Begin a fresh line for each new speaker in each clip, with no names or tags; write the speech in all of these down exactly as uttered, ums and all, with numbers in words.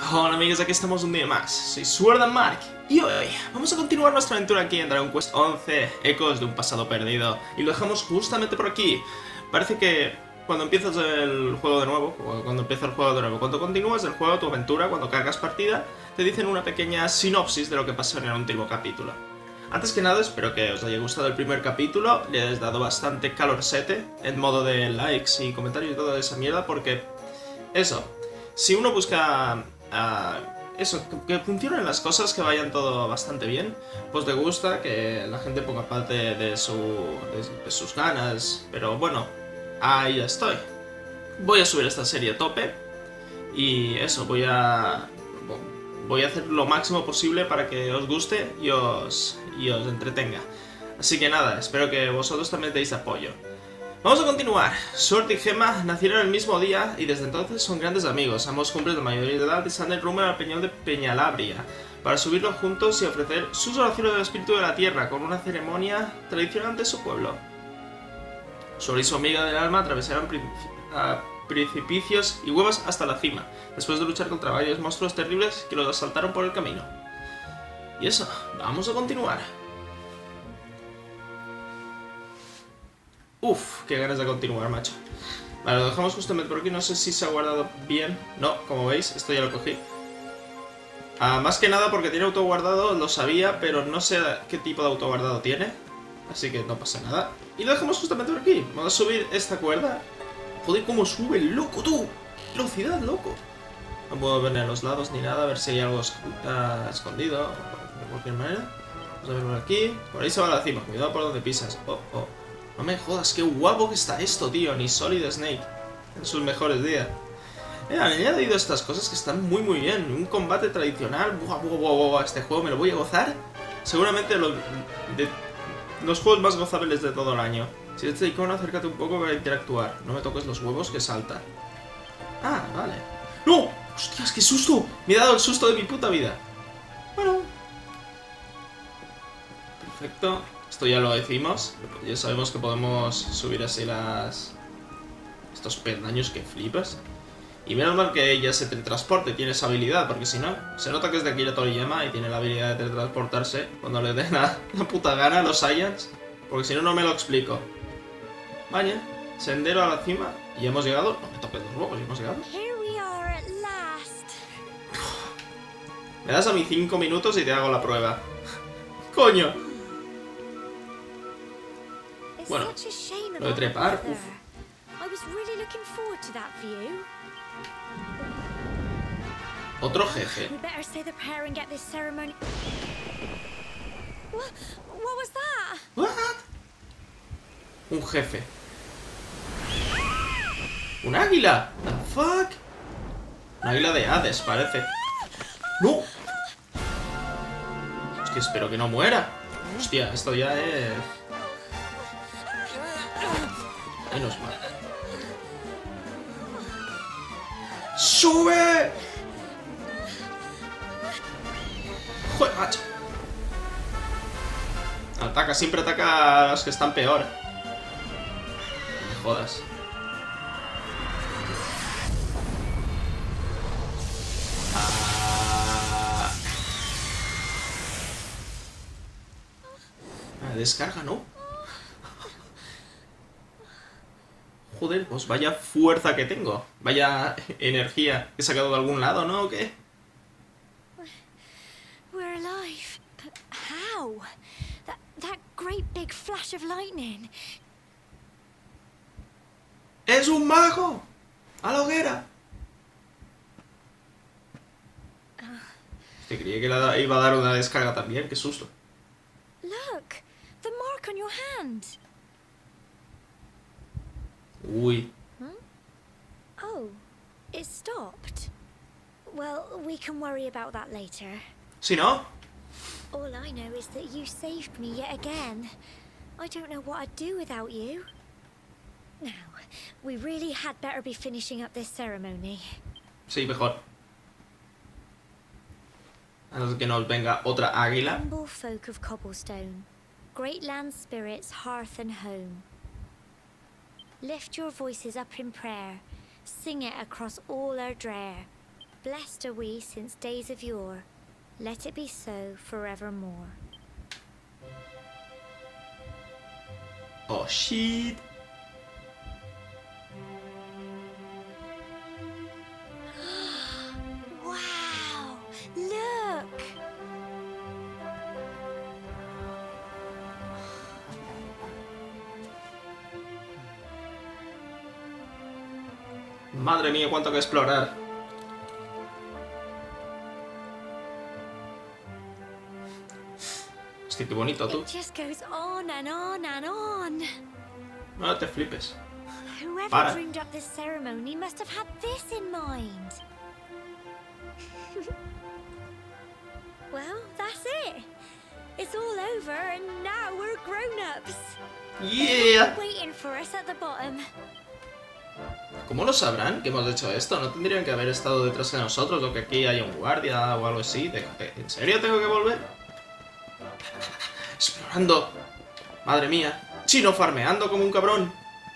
Hola amigos, aquí estamos un día más. Soy Sword and Mark y hoy vamos a continuar nuestra aventura aquí en Dragon Quest once, Ecos de un pasado perdido. Y lo dejamos justamente por aquí. Parece que cuando empiezas el juego de nuevo, o cuando empieza el juego de nuevo, cuando continúas el juego, tu aventura, cuando cargas partida, te dicen una pequeña sinopsis de lo que pasó en el último capítulo. Antes que nada, espero que os haya gustado el primer capítulo, le hayáis dado bastante calorsete en modo de likes y comentarios y toda esa mierda, porque eso, si uno busca uh, eso, que, que funcionen las cosas, que vayan todo bastante bien, pues te gusta que la gente ponga parte de, su, de, de sus ganas, pero bueno, ahí ya estoy. Voy a subir esta serie a tope y eso, voy a voy a hacer lo máximo posible para que os guste y os, y os entretenga. Así que nada, espero que vosotros también deis apoyo. Vamos a continuar. Sword y Gemma nacieron el mismo día y desde entonces son grandes amigos. Ambos cumplen la mayoría de edad y salen rumbo al peñón de Peñalabria para subirlo juntos y ofrecer sus oraciones al espíritu de la tierra con una ceremonia tradicional de su pueblo. Sword y su amiga del alma atravesaron precipicios y huevas hasta la cima, después de luchar contra varios monstruos terribles que los asaltaron por el camino. Y eso, vamos a continuar. Uf, qué ganas de continuar, macho. Vale, lo dejamos justamente por aquí. No sé si se ha guardado bien. No, como veis, esto ya lo cogí. Ah, más que nada porque tiene autoguardado, lo sabía, pero no sé qué tipo de autoguardado tiene. Así que no pasa nada. Y lo dejamos justamente por aquí. Vamos a subir esta cuerda. Joder, cómo sube el loco, tú. Velocidad, loco. No puedo ver ni a los lados ni nada, a ver si hay algo uh, escondido. De cualquier manera. Vamos a ver por aquí. Por ahí se va a la cima. Cuidado por donde pisas. Oh, oh. No me jodas, qué guapo que está esto, tío. Ni Solid Snake en sus mejores días. Eh, han añadido estas cosas que están muy muy bien. Un combate tradicional. Buah, buah, buah, buah. Este juego me lo voy a gozar. Seguramente lo, de los juegos más gozables de todo el año. Si este icono, acércate un poco para interactuar. No me toques los huevos que salta. Ah, vale. ¡No! ¡Hostias, qué susto! Me he dado el susto de mi puta vida. Bueno. Perfecto. Esto ya lo decimos. Ya sabemos que podemos subir así las... estos peldaños que flipas. Y menos mal que ella se teletransporte, tiene esa habilidad, porque si no, se nota que es de Akira Toriyama y tiene la habilidad de teletransportarse cuando le den la, la puta gana a los Saiyans. Porque si no, no me lo explico. Vaya, sendero a la cima y hemos llegado. No me toques los huevos, hemos llegado. Me das a mí cinco minutos y te hago la prueba. ¡Coño! Bueno, lo de trepar, uff. Otro jefe. What? Un jefe. ¿Un águila? ¿The fuck? Un águila de Hades, parece. ¡No! Es que espero que no muera. Hostia, esto ya es... menos mal. ¡Sube! ¡Joder, macho! Ataca, siempre ataca a los que están peor. No me jodas. Ah. Ah, descarga, ¿no? Joder, pues vaya fuerza que tengo. Vaya energía que he sacado de algún lado, ¿no? ¿O qué?
We're alive. But how? That that great big flash of lightning.
¡Es un mago! ¡A la hoguera! Te creía que la iba a dar una descarga también, qué susto.
Look, the mark on your hand.
Uy.
Huh? Oh, it stopped. Well, we can worry about that later.
¿Si no?
All I know is that you saved me yet again. I don't know what I'd do without you. Now, we really had better be finishing up this ceremony.
Sí, mejor. A no ser que nos venga otra águila.
Humble folk of Cobblestone, great land spirits, hearth and home. Lift your voices up in prayer, sing it across all our drear. blessed are we since days of yore. Let it be so forevermore.
Oh, shit.
Wow! Look!
Madre mía, cuánto que explorar. Hostia, qué bonito tú.
It just goes on and on and on.
No te flipes.
Whoever
Para.
dreamed up this ceremony must have had this in mind. Well, that's it. It's all over and now we're grown-ups.
Yeah.
Waiting for us at the bottom.
¿Cómo lo sabrán que hemos hecho esto? ¿No tendrían que haber estado detrás de nosotros o que aquí haya un guardia o algo así? ¿De- de- ¿En serio tengo que volver? Explorando. Madre mía. Chino farmeando como un cabrón.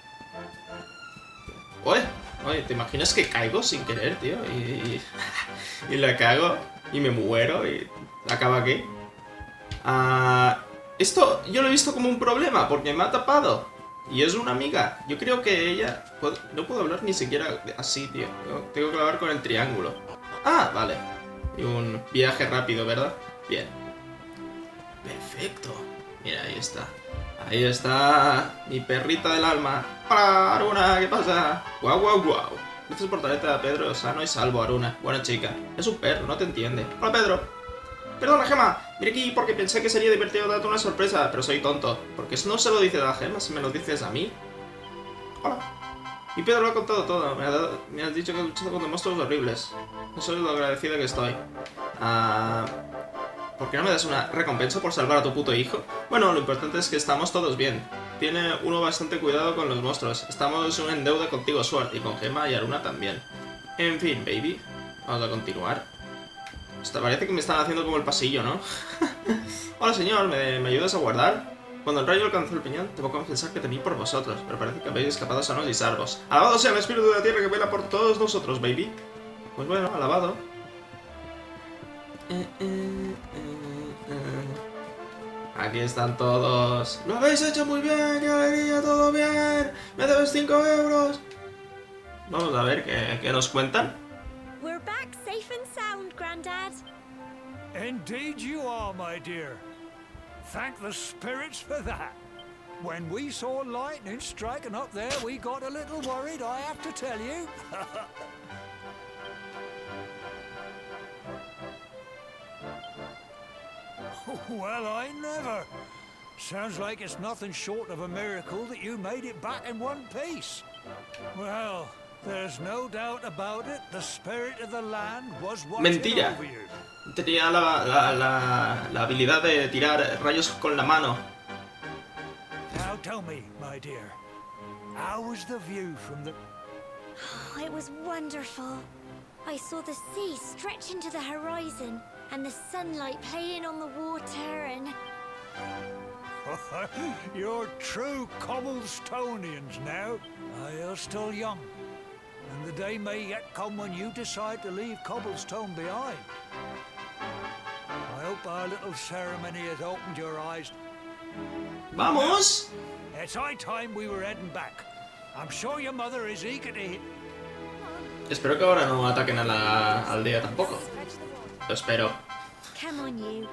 Oye, oye, ¿te imaginas que caigo sin querer, tío? Y, y, y la cago y me muero y acaba aquí. Ah, esto yo lo he visto como un problema porque me ha tapado. Y es una amiga. Yo creo que ella... puedo- no puedo hablar ni siquiera así, tío. Tengo- Tengo que hablar con el triángulo. Ah, vale. Y un viaje rápido, ¿verdad? Bien. Perfecto. Mira, ahí está. Ahí está mi perrita del alma. ¡Hola, Aruna! ¿Qué pasa? ¡Guau, guau, guau! Gracias por traerte a Pedro sano y salvo, Aruna. Buena chica. Es un perro, no te entiende. ¡Hola, Pedro! Perdona, Gemma. Mira aquí porque pensé que sería divertido darte una sorpresa, pero soy tonto. Porque no se lo dices a Gemma si me lo dices a mí. Hola. Y Pedro lo ha contado todo. Me, ha dado- me has dicho que has luchado contra monstruos horribles. Eso es lo agradecido que estoy. Ah... ¿Por qué no me das una recompensa por salvar a tu puto hijo? Bueno, lo importante es que estamos todos bien. Tiene uno bastante cuidado con los monstruos. Estamos en deuda contigo, Sword, y con Gemma y Aruna también. En fin, baby. Vamos a continuar. Hasta parece que me están haciendo como el pasillo, ¿no? Hola, señor, ¿me, ¿me ayudas a guardar? Cuando el rayo alcanzó el peñón, tengo que confesar que temí por vosotros, pero parece que habéis escapado sanos y salvos. Alabado sea el espíritu de la tierra que vela por todos nosotros, baby. Pues bueno, alabado. Eh, eh, eh, eh. Aquí están todos. ¡Lo habéis hecho muy bien! ¡Qué alegría! ¡Todo bien! ¡Me debes cinco euros! Vamos a ver qué, qué nos cuentan.
We're back safe and sound, Grandad.
Indeed you are, my dear. Thank the spirits for that. When we saw lightning striking up there, we got a little worried, I have to tell you. Well, I never. Sounds like it's nothing short of a miracle that you made it back in one piece. Well, there's no doubt about it. The spirit of the land was watching
Mentira.
over you.
Tenía la, la, la, la habilidad de tirar rayos con la mano.
Now tell me, my dear, how was the view from the...
Oh, it was wonderful. I saw the sea stretch into the horizon and the sunlight playing on the water and...
You're true Cobblestonians now. Uh, you're still young, and the day may yet come when you decide to leave Cobblestone behind. I hope our little ceremony has opened your eyes.
¡Vamos!
It's high time we were heading back. I'm sure your mother is eager to hear.
Espero que ahora no ataquen a la aldea tampoco. Lo espero.
Come on, you.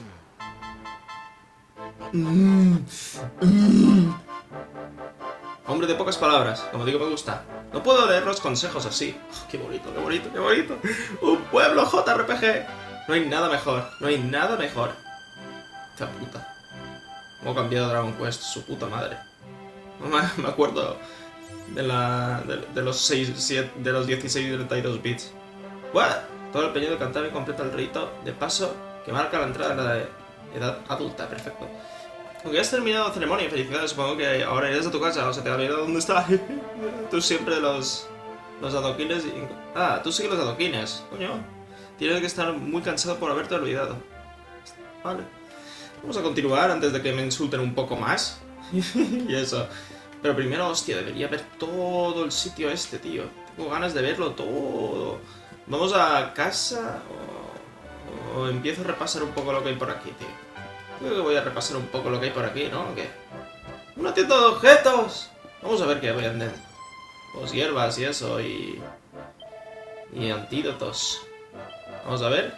Hombre de pocas palabras, como digo, me gusta. No puedo leer los consejos así. Oh, qué bonito, qué bonito, qué bonito. Un pueblo J R P G. No hay nada mejor, no hay nada mejor. Esta puta. ¿Cómo ha cambiado Dragon Quest? Su puta madre. No me, me acuerdo de la de, de los seis, siete, de los dieciséis y treinta y dos bits. ¡Buah! Todo el peñón de Cantabria completa el rito de paso que marca la entrada en la edad adulta. Perfecto. Aunque has terminado la ceremonia, felicidades, supongo que ahora irás a tu casa, o sea, te ha olvidado dónde está. Tú siempre los, los adoquines... Y... Ah, tú sigues los adoquines, coño. Tienes que estar muy cansado por haberte olvidado. Vale. Vamos a continuar antes de que me insulten un poco más. Y eso. Pero primero, hostia, debería ver todo el sitio este, tío. Tengo ganas de verlo todo. ¿Vamos a casa o, o empiezo a repasar un poco lo que hay por aquí, tío? Creo que voy a repasar un poco lo que hay por aquí, ¿no? ¿O qué? ¡Una tienda de objetos! Vamos a ver qué venden. Pues hierbas y eso, y... Y antídotos. Vamos a ver.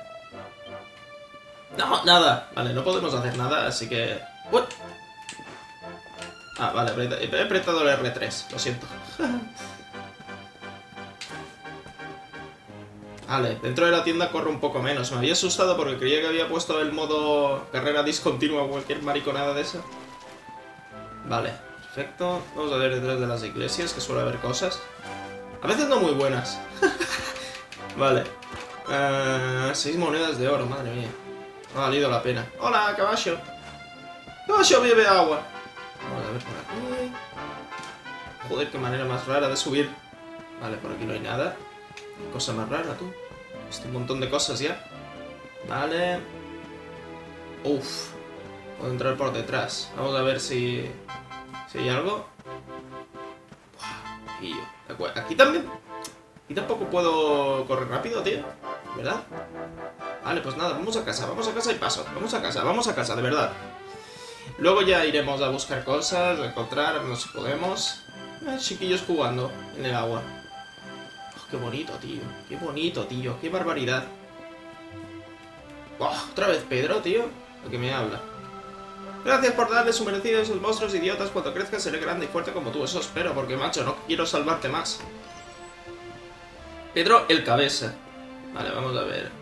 No, nada. Vale, no podemos hacer nada, así que... What? Ah, vale, he apretado el erre tres, lo siento. Vale, dentro de la tienda corre un poco menos. Me había asustado porque creía que había puesto el modo carrera discontinua o cualquier mariconada de esa. Vale, perfecto. Vamos a ver detrás de las iglesias, que suele haber cosas. A veces no muy buenas. Vale. Uh, seis monedas de oro, madre mía. Ha valido la pena. ¡Hola, caballo! ¡Caballo bebe agua! Vamos a ver por aquí. Joder, qué manera más rara de subir. Vale, por aquí no hay nada. Cosa más rara, tú. Esto un montón de cosas ya. Vale. Uf. Puedo entrar por detrás. Vamos a ver si... Si hay algo. Buah, y yo. Aquí también... Aquí tampoco puedo correr rápido, tío. ¿Verdad? Vale, pues nada, vamos a casa. Vamos a casa y paso. Vamos a casa, vamos a casa, de verdad. Luego ya iremos a buscar cosas, a encontrar, no sé si podemos. Eh, chiquillos jugando en el agua. Oh, qué bonito, tío. Qué bonito, tío. Qué barbaridad. Oh, otra vez Pedro, tío. ¿De qué me habla? Gracias por darle su merecido a esos monstruos idiotas. Cuando crezca seré grande y fuerte como tú. Eso espero, porque macho, no quiero salvarte más. Pedro el cabeza. Vale, vamos a ver.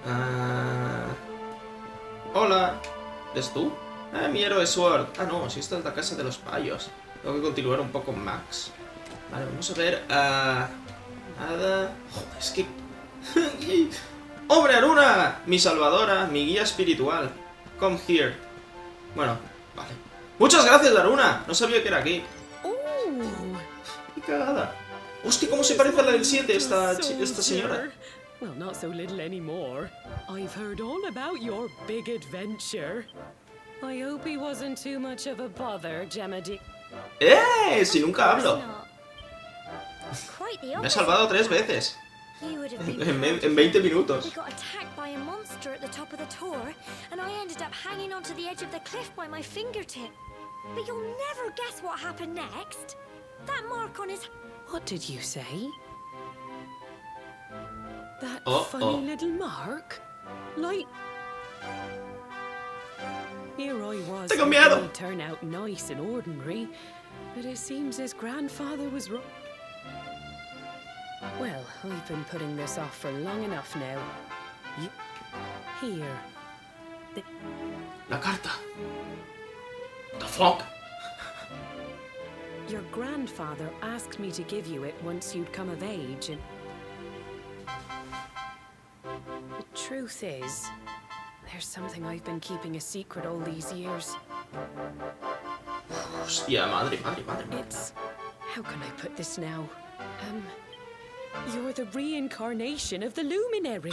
Uh... Hola. ¿Eres tú? Ah, mi héroe Sword. Ah, no, si esta es la casa de los payos. Tengo que continuar un poco Max. Vale, vamos a ver. Uh... Nada. Joder, es que... ¡Hombre, Aruna! Mi salvadora, mi guía espiritual. Come here. Bueno, vale. ¡Muchas gracias, Aruna! No sabía que era aquí. ¡Qué cagada! ¡Hostia, cómo se parece a la del siete esta, esta señora!
Well, not so little anymore. I've heard all about your big adventure. I hope he wasn't too much of a bother, Gemma D.
¡Eh! Si nunca hablo. Me he salvado tres veces. En, en veinte minutos.
We got attacked by a monster at the top of the tower, and I ended up hanging onto the edge of the cliff by my fingertip. But you'll never guess what happened next. That mark on his...
What did you say? That
oh,
funny
oh.
little mark? Like... Here I was,
Tengo miedo.
turn out nice and ordinary, but it seems his grandfather was wrong. Well, I've been putting this off for long enough now. You... Here. The...
La carta. The fuck?
Your grandfather asked me to give you it once you'd come of age, and... The truth is, there's something I've been keeping a secret all these years.
Hostia, madre, madre, madre, madre.
It's... How can I put this now? Um... You're the reincarnation of the Luminary.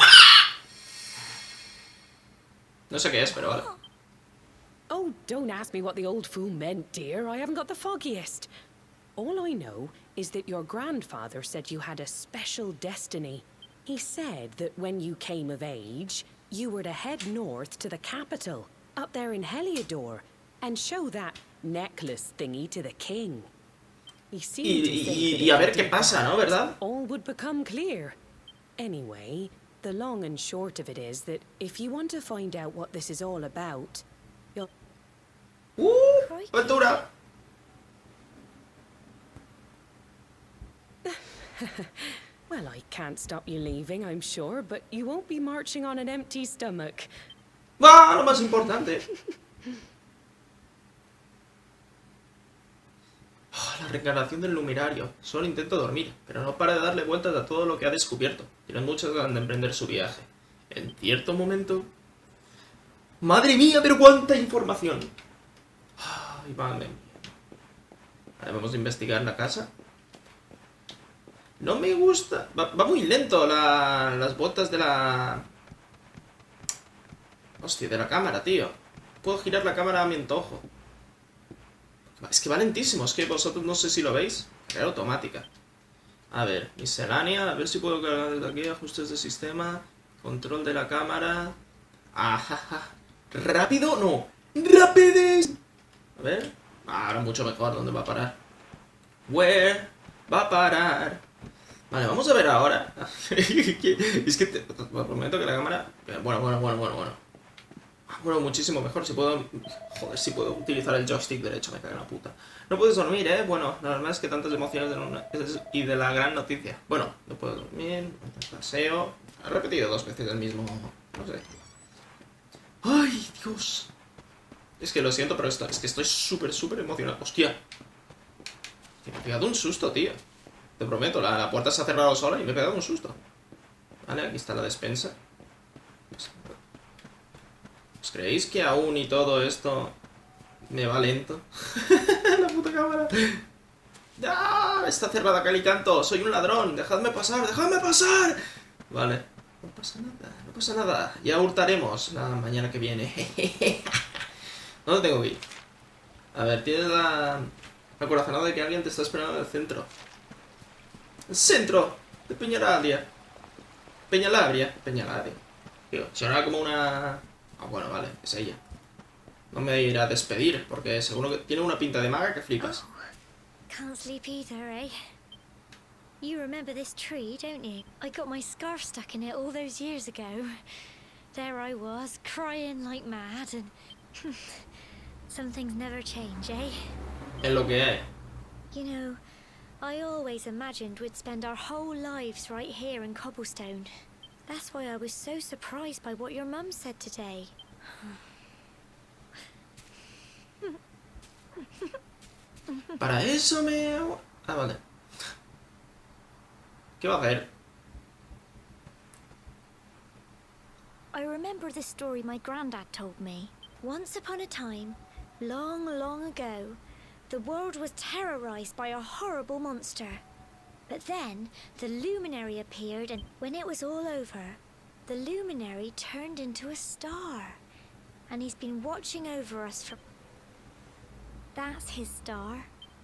No sé qué es, pero vale.
Oh, don't ask me what the old fool meant, dear. I haven't got the foggiest. All I know is that your grandfather said you had a special destiny. He said that when you came of age, you were to head north to the capital, up there in Heliodor, and show that necklace thingy to the king. He seemed to think
y, y a ver qué pasa, ¿no? ¿Verdad?
All would become clear. Anyway, the long and short of it is that if you want to find out what this is all about, you'll...
¡Uh! ¡Aventura!
Well, I can't stop you leaving, I'm sure, but you won't be marching on an empty stomach.
¡Va! Lo más importante. Oh, la reencarnación del Luminario. Solo intento dormir, pero no para de darle vueltas a todo lo que ha descubierto. Tiene muchas ganas de emprender su viaje. En cierto momento... ¡Madre mía, pero cuánta información! Ay, madre mía. Vale, vamos a investigar la casa. No me gusta... Va, va muy lento la, las botas de la... Hostia, de la cámara, tío. Puedo girar la cámara a mi antojo. Es que va lentísimo, es que vosotros no sé si lo veis. Carrera automática. A ver, miscelánea, a ver si puedo cargar desde aquí, ajustes de sistema, control de la cámara. Ajaja. ¿Rápido? No. ¡Rapidez! A ver. Ah, ahora mucho mejor, ¿dónde va a parar? Where va a parar. Vale, vamos a ver ahora. Es que te, te prometo que la cámara... Bueno, bueno, bueno, bueno, bueno. Bueno, muchísimo mejor si puedo... Joder, si puedo utilizar el joystick derecho, me cago en la puta. No puedes dormir, ¿eh? Bueno, la verdad es que tantas emociones de una... y de la gran noticia. Bueno, no puedo dormir, paseo... He repetido dos veces el mismo... no sé. ¡Ay, Dios! Es que lo siento, pero esto, es que estoy súper, súper emocionado. ¡Hostia! Que me he pegado un susto, tío. Te prometo, la, la puerta se ha cerrado sola y me he pegado un susto. Vale, aquí está la despensa. ¿Os creéis que aún y todo esto me va lento? La puta cámara. ¡Ah! Está cerrada, cal y canto. Soy un ladrón. Dejadme pasar, dejadme pasar. Vale. No pasa nada, no pasa nada. Ya hurtaremos la mañana que viene. ¿Dónde tengo que ir? A ver, tienes la... la corazonada de que alguien te está esperando en el centro. El centro de Peñalabria. Peñalabria. Peñalabria. Tío, sonaba como una... Ah, bueno, vale, es ella. No me irá a despedir, porque seguro que tiene una pinta de maga que flipas.
Oh, can't sleep either, eh? You remember this tree, don't you? I got my scarf stuck in it all those years ago. There I was, crying like mad, and... some things never change, eh?
Es lo que hay.
You know, I always imagined we'd spend our whole lives right here in Cobblestone. That's why I was so surprised by what your mum said today.
Para eso me... Ah, vale. ¿Qué va a hacer?
I remember the story my granddad told me. Once upon a time, long, long ago, the world was terrorized by a horrible monster. But then, the luminary appeared, and when it was all over, the luminary turned into a star. And he's been watching over us for... That's his star.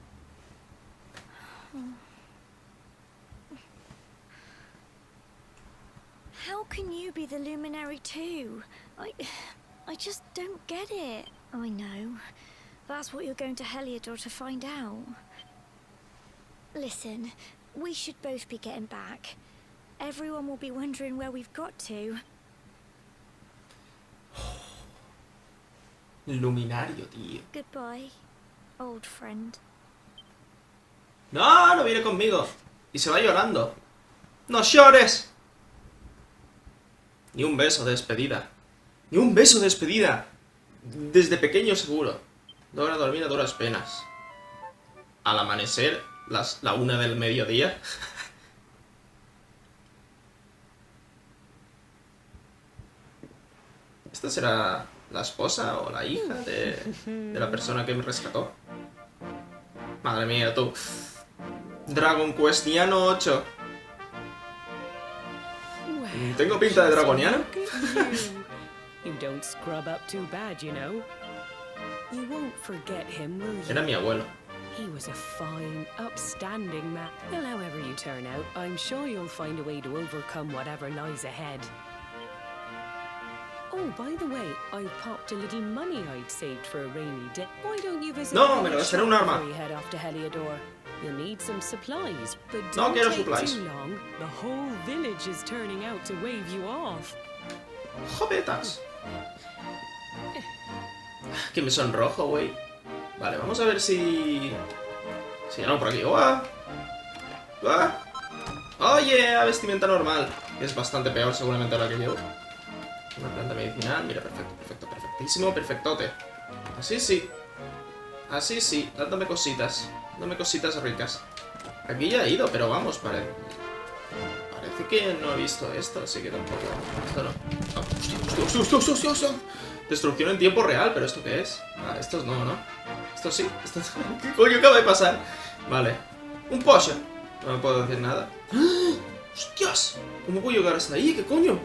How can you be the luminary too? I... I just don't get it. I know. That's what you're going to Heliodor to find out. Listen, we should both be getting back. Everyone will be wondering where we've got to.
Luminario, tío.
Goodbye, old friend.
No, no viene conmigo. Y se va llorando. ¡No llores! Ni un beso de despedida. Ni un beso de despedida. Desde pequeño seguro. Logra dormir a duras penas. Al amanecer, las, la una del mediodía. ¿Esta será la esposa o la hija de, de la persona que me rescató? Madre mía, tú. Dragon Questiano ocho. ¿Tengo pinta de dragoniano?
You don't scrub up too bad, you know. You won't forget him, will you?
Era mi abuelo.
He was a fine, upstanding man. Well, however you turn out, I'm sure you'll find a way to overcome whatever lies ahead. Oh, by the way, I've popped a little money I'd saved for a rainy day. Why don't you visit
No,
the
me lo
village
gastaré un
shop
arma.
before you head off to Heliodor? You'll need some supplies, but
No
don't
quiero
take
supplies.
too long. The whole village is turning out to wave you off.
Jovetas. Que me sonrojo, güey. Vale, vamos a ver si... Si ya no por aquí. ¡Uah! ¡Uah! Oye, a vestimenta normal. Que es bastante peor seguramente a la que llevo. Una planta medicinal. Mira, perfecto, perfecto, perfectísimo, perfectote. Así sí. Así sí. Dándome cositas. Dándome cositas ricas. Aquí ya he ido, pero vamos, pare... Parece que no he visto esto, así que tampoco... Esto no. Oh, hostia, hostia, hostia, hostia, hostia, hostia. Destrucción en tiempo real, pero ¿esto qué es? Ah, estos no, ¿no? Esto sí, esto... ¿Qué coño acaba de pasar? Vale. Un Porsche. No me puedo decir nada. ¡Ah! ¡Hostias! ¿Cómo puedo llegar hasta ahí? ¿Qué coño?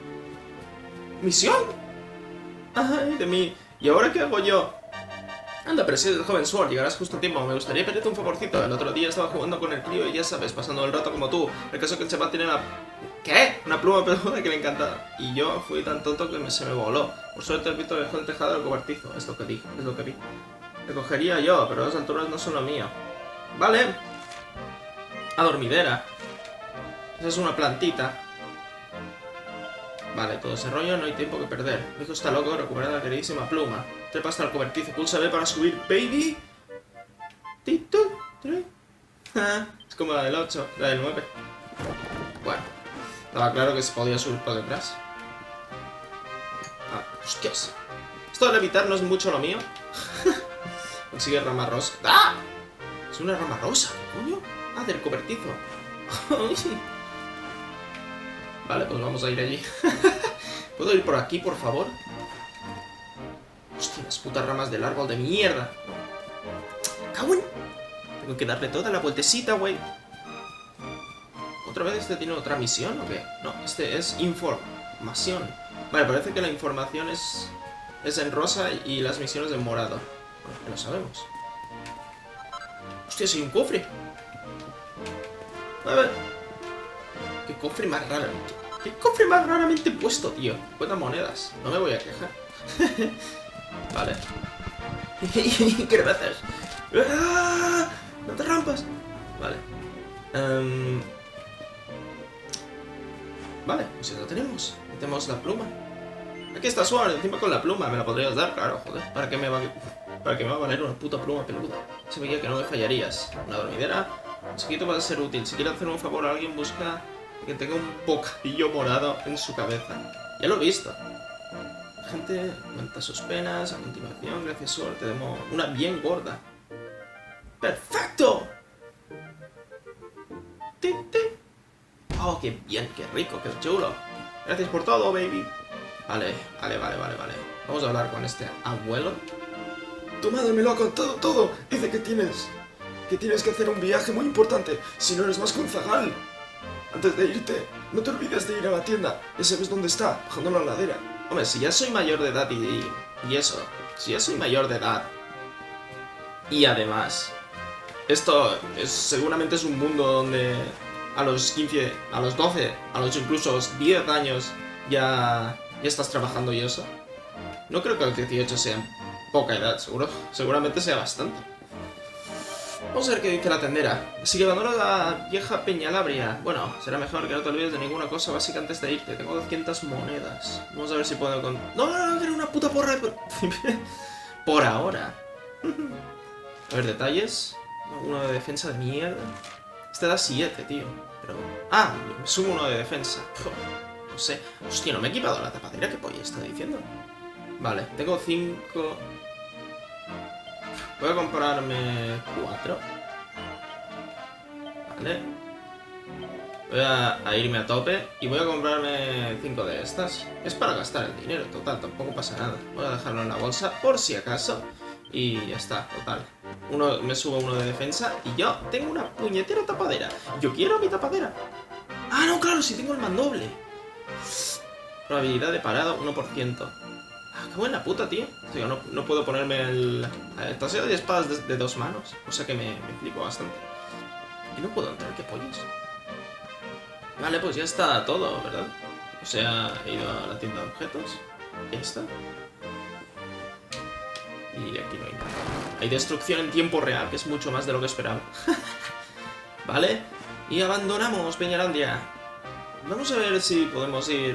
¿Misión? Ay, de mí. ¿Y ahora qué hago yo? Anda, pero si eres el joven Sword, llegarás justo a tiempo. Me gustaría pedirte un favorcito. El otro día estaba jugando con el crío y ya sabes, pasando el rato como tú. El caso es que el chaval tiene una... ¿Qué? Una pluma peluda que le encanta. Y yo fui tan tonto que me, se me voló. Por suerte el pito dejó el tejado del cobertizo. Es lo que dije, es lo que vi. Le cogería yo, pero las alturas no son lo mío. Vale. Adormidera. Esa es una plantita. Vale, todo ese rollo, no hay tiempo que perder. Mi hijo está loco, recupera la queridísima pluma. Trepa hasta el cobertizo, pulsa B para subir, baby. Tito, es como la del ocho, la del nueve. Bueno, estaba claro que se podía subir por detrás. Ah, hostias. Esto de levitar no es mucho lo mío. Consigue rama rosa. ¡Ah! Es una rama rosa, ¿qué coño? Ah, del cobertizo. Vale, pues vamos a ir allí. ¿Puedo ir por aquí, por favor? Hostia, las putas ramas del árbol de mierda. No. ¡Cago en! Tengo que darle toda la vueltecita, güey. ¿Otra vez este tiene otra misión o qué? No, este es información. Vale, parece que la información es, es en rosa y las misiones en morado. Bueno, ya lo sabemos. Hostia, si hay un cofre. A ver. Qué cofre más raro. Qué cofre más raramente puesto, tío. Cuenta monedas. No me voy a quejar. Vale. ¿Qué le haces? ¡Ah! ¡No te rampas! Vale. Um... Vale, pues ya lo tenemos. Tenemos la pluma. Aquí está Sword, encima con la pluma. ¿Me la podrías dar? Claro, joder. ¿Para qué me va a, ¿Para qué me va a valer una puta pluma peluda? Se veía que no me fallarías. Una dormidera. Un chiquito puede ser útil. Si quieres hacer un favor a alguien, busca que tenga un bocadillo morado en su cabeza. Ya lo he visto. La gente cuenta sus penas. A continuación, gracias Sword, te demos una bien gorda. ¡Perfecto! ¡Ti, ti! ¡Oh, qué bien, qué rico, qué chulo! Gracias por todo, baby. Vale, vale, vale, vale, vale. Vamos a hablar con este abuelo. Tu madre me lo ha contado todo. Dice que tienes... que tienes que hacer un viaje muy importante. Si no eres más conzagal. Antes de irte, no te olvides de ir a la tienda. Ya sabes dónde está, bajando la ladera. Hombre, si ya soy mayor de edad y, y eso... Si ya soy mayor de edad... Y además... Esto es, seguramente es un mundo donde... A los quince, a los doce, a los incluso diez años ya, ya estás trabajando y eso. No creo que a los dieciocho sea poca edad, seguro. Seguramente sea bastante. Vamos a ver qué dice la tendera. Si que abandona la vieja Peñalabria. Bueno, será mejor que no te olvides de ninguna cosa básica antes de irte. Tengo doscientas monedas. Vamos a ver si puedo con... No, no, no, era una puta porra de... Por ahora. A ver, detalles. Uno de defensa de mierda. Este da siete, tío. Pero... Ah, me sumo uno de defensa. Uf, no sé. Hostia, no me he equipado la tapadera. ¿Qué polla está diciendo? Vale, tengo cinco... Voy a comprarme cuatro. Vale. Voy a, a irme a tope y voy a comprarme cinco de estas. Es para gastar el dinero, total, tampoco pasa nada. Voy a dejarlo en la bolsa por si acaso. Y ya está, total. Uno, me subo uno de defensa y yo tengo una puñetera tapadera. Yo quiero mi tapadera. Ah, no, claro, si tengo el mandoble. Probabilidad de parado, uno por ciento. Ah, qué buena puta, tío. O sea, no, no puedo ponerme el... el taseo de espadas de, de dos manos. O sea que me, me flipo bastante. Y no puedo entrar, ¿qué pollas? Vale, pues ya está todo, ¿verdad? O sea, he ido a la tienda de objetos. Ya está. Y aquí no hay nada. Hay destrucción en tiempo real, que es mucho más de lo que esperaba. Vale. Y abandonamos Peñalandia. Vamos a ver si podemos ir...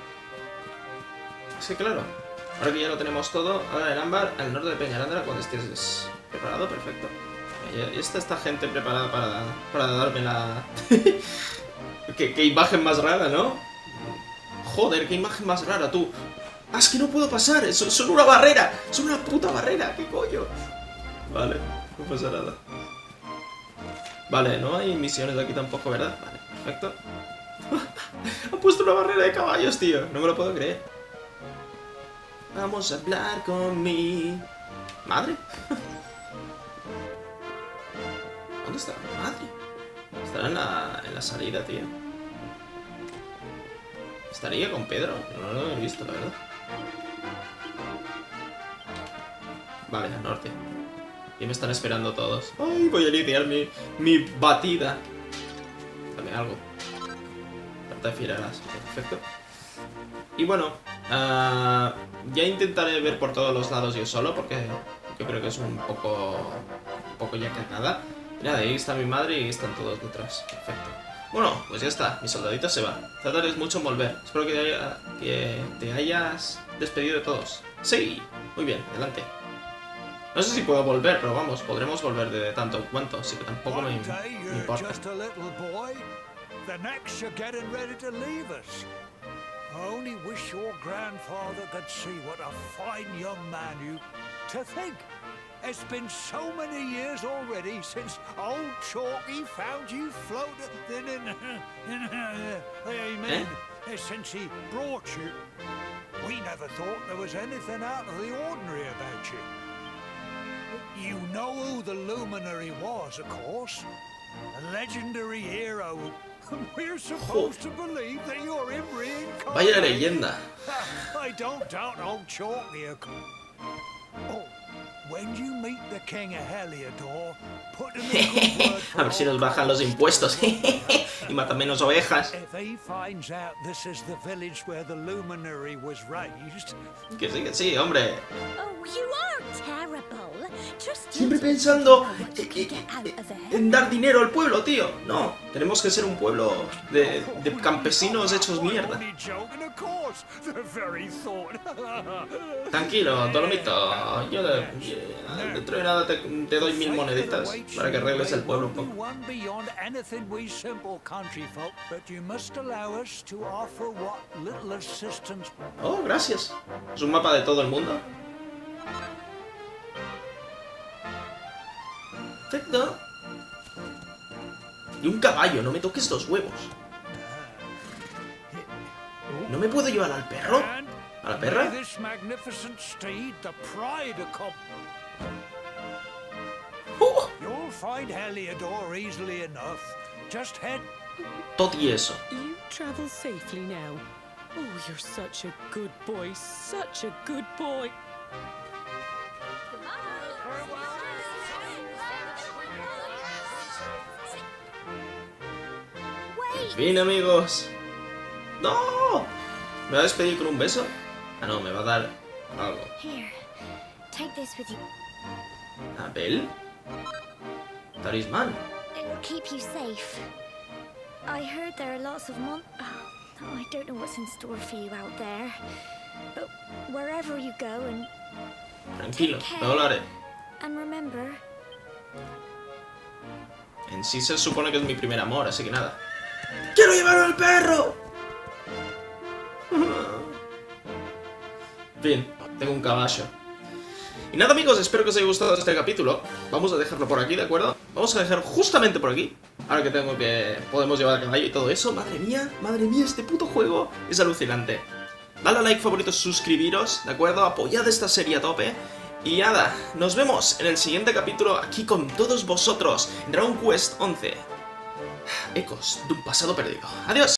Sí, claro. Ahora que ya lo tenemos todo, ahora el ámbar al norte de Peñalandia cuando estés preparado, perfecto. Ya está esta gente preparada para, para darme la... ¿Qué, qué imagen más rara, ¿no? Joder, qué imagen más rara, tú. ¡Ah, es que no puedo pasar! ¡Son, son una barrera! ¡Son una puta barrera! ¿Qué coño? Vale, no pasa nada. Vale, no hay misiones aquí tampoco, ¿verdad? Vale, perfecto. Ha puesto una barrera de caballos, tío. No me lo puedo creer. Vamos a hablar con mi... ¿Madre? ¿Dónde está mi madre? Estará en la, en la salida, tío. Estaría con Pedro. No lo he visto, la verdad. Vale, al norte. Y me están esperando todos. Ay, voy a iniciar mi, mi batida. Dame algo. Carta de fieradas. Perfecto. Y bueno, uh, ya intentaré ver por todos los lados yo solo, porque yo creo que es un poco, un poco ya cagada. Mira, ahí está mi madre y ahí están todos detrás. Perfecto. Bueno, pues ya está, mi soldadito se va. Tardarás mucho en volver. Espero que te, haya, que te hayas despedido de todos. Sí, muy bien, adelante. No sé si puedo volver, pero vamos, podremos volver de tanto en cuanto, así que tampoco me, me importa.
The next you're getting ready to leave us. I only wish your grandfather could see what a fine young man you... To think, it's been so many years already since old Chalky found you floating in... in, in I mean,
eh?
since he brought you. We never thought there was anything out of the ordinary about you. You know who the Luminary was, of course. A legendary hero. We're supposed to believe that you're him reincarnated.
Vaya leyenda.
I don't doubt old Chalky. Oh, when you meet the King of Heliodor, put him in a good word for
A ver si nos bajan los impuestos y matan menos ovejas.
If he finds out this is the village where the Luminary was raised.
Que sí, que sí, hombre.
Oh, you are terrible. Just
Siempre pensando en dar dinero al pueblo, tío. No, tenemos que ser un pueblo de, de campesinos hechos mierda. Tranquilo, Dolomito. Yo de, dentro de nada te, te doy mil moneditas para que arregles el pueblo un poco. Oh, gracias. ¿Es un mapa de todo el mundo? Perfecto. Y un caballo, no me toques los huevos. ¿No me puedo llevar al perro? ¿A la perra? ¡Oh! Todo y eso.
You travel safely now. Oh, you're such a good boy, such a good boy.
Fin, amigos. ¡No! ¿Me va a despedir con un beso? Ah, no, me va a dar algo.
Here, take this with you.
¿Abel? Talismán.
It'll keep you safe. I heard there are lots of mon... Oh, I don't know what's in store for you out there. But wherever you go and...
Tranquilo, me lo haré.
And remember...
En sí se supone que es mi primer amor, así que nada. ¡Quiero llevarme al perro! En fin, tengo un caballo. Y nada, amigos, espero que os haya gustado este capítulo. Vamos a dejarlo por aquí, ¿de acuerdo? Vamos a dejar justamente por aquí. Ahora que tengo que... podemos llevar el caballo y todo eso. Madre mía, madre mía, este puto juego es alucinante. Dale a like, favoritos, suscribiros, ¿de acuerdo? Apoyad esta serie a tope. Y nada, nos vemos en el siguiente capítulo aquí con todos vosotros en Dragon Quest once. Ecos de un pasado perdido. Adiós.